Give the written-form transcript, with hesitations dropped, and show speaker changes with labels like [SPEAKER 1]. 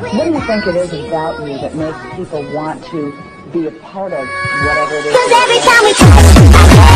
[SPEAKER 1] What do you think it is about you that makes people want to be a part of whatever it is? 'Cause every time we touch